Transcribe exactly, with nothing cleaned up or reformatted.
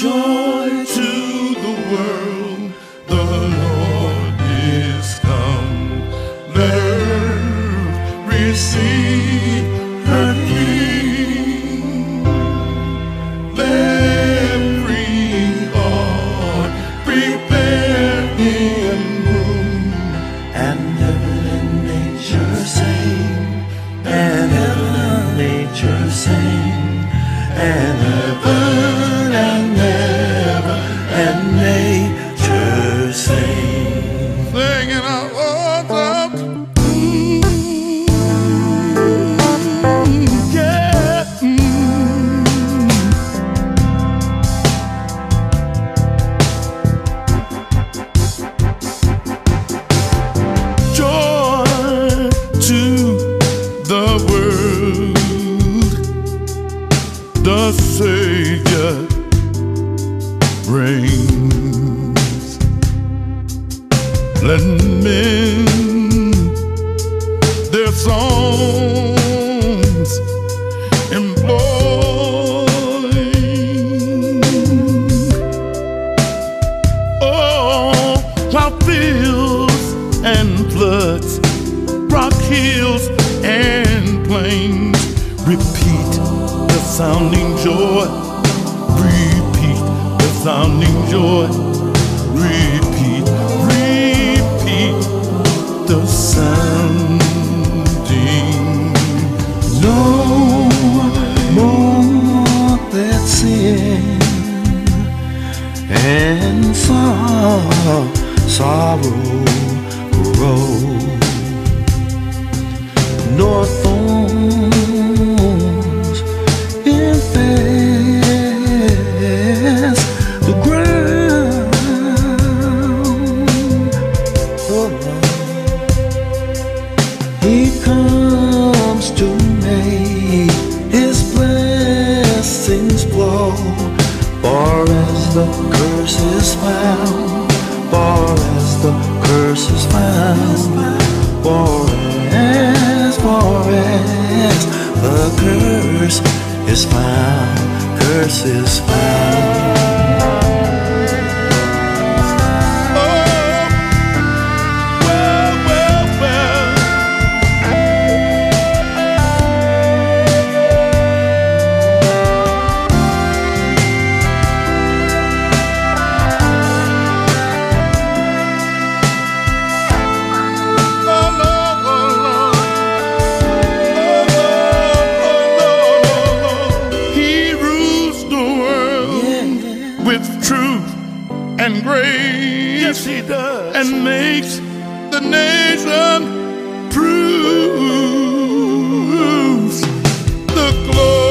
Joy to the world, the Lord is come. Let earth receive her King. Let every heart prepare him room. And heaven and nature sing, and heaven and nature sing, and heaven and heaven and nature sing. Singing our hearts out. The Savior reigns. Let men their songs employ. Oh, while fields and floods, rock hills and plains repeat the sounding joy, repeat the sounding joy, repeat, repeat the sounding. No more that sin and sorrow, sorrow grow, nor thorns infest the ground. Oh, he comes to make his blessings flow. Far as the curse is found, far as the curse is found, far as, far as the curse is found, curse is found. With truth and grace, yes, he does, and makes the nation proves the glory.